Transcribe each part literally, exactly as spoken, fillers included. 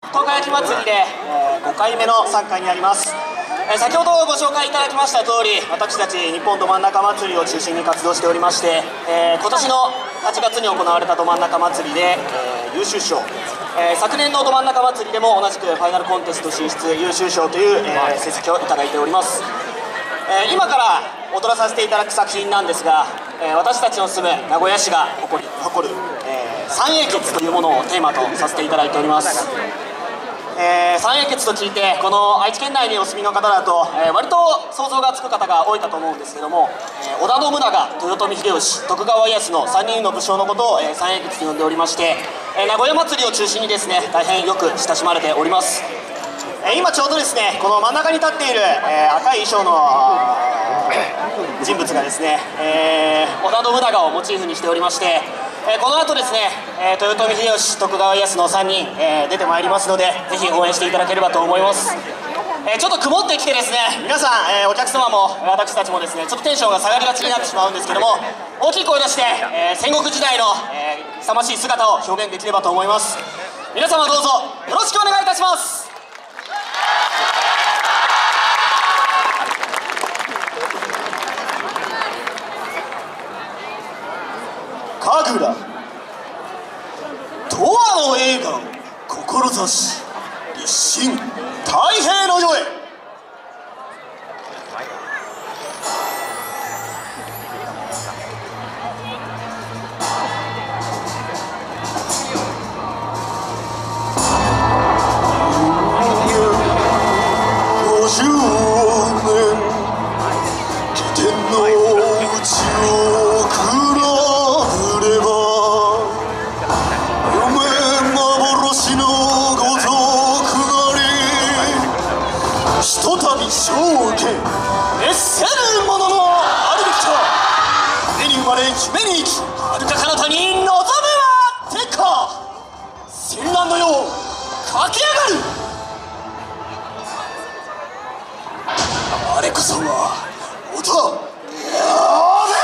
十日焼き祭りで、えー、ごかいめの参加になります。えー、先ほどご紹介いただきました通り、私たち日本ど真ん中祭りを中心に活動しておりまして、えー、今年のはちがつに行われたど真ん中祭りで、えー、優秀賞、えー、昨年のど真ん中祭りでも同じくファイナルコンテスト進出優秀賞という、えー、成績をいただいております。えー、今から踊らさせていただく作品なんですが、えー、私たちの住む名古屋市が誇り誇る、えー、三英傑というものをテーマとさせていただいております。えー、三英傑と聞いてこの愛知県内にお住みの方だと、えー、割と想像がつく方が多いかと思うんですけども、えー、織田信長、豊臣秀吉、徳川家康のさんにんの武将のことを、えー、三英傑と呼んでおりまして、えー、名古屋祭りを中心にですね大変よく親しまれております。えー、今ちょうどですねこの真ん中に立っている、えー、赤い衣装の人物がですね、えー、織田信長をモチーフにしておりまして、えー、この後ですね、えー、豊臣秀吉、徳川家康のさんにん、えー、出てまいりますので、ぜひ応援していただければと思います。えー、ちょっと曇ってきてですね、皆さん、えー、お客様も私たちもですねちょっとテンションが下がりがちになってしまうんですけども、大きい声出して、えー、戦国時代の、えー、勇ましい姿を表現できればと思います。皆様どうぞよろしくお願いいたします。神楽永遠の栄華を志立身太平の世へ。ごじゅうねん起点のうちを比べればひとたび賞を受け熱せるもののあるべきとは、夢に生まれ夢に生き遥か彼方に望むは天下戦乱の世を駆け上がる。あれこそは織田信長。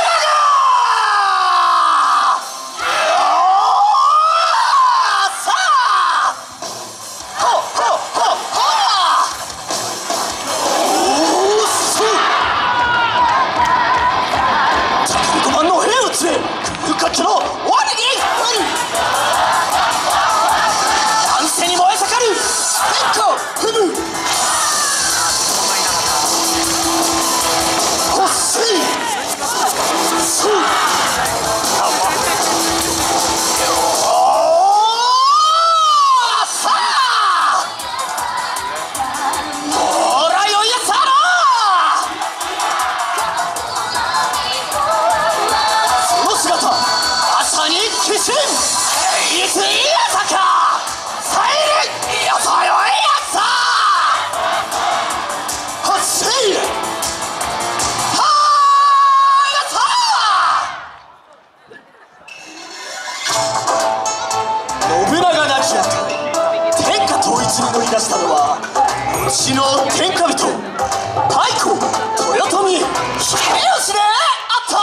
乗り出したのは後の天下人太閤豊臣秀吉であった。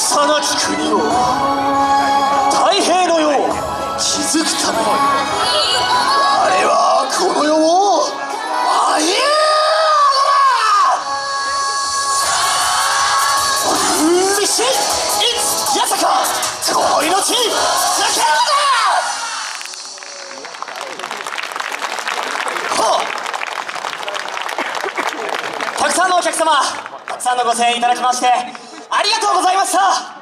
国を太平の世を築くためににし、いつやさか恋の地につけるのだ。ほう、たくさんのお客様、たくさんのご声援いただきましてありがとうございました。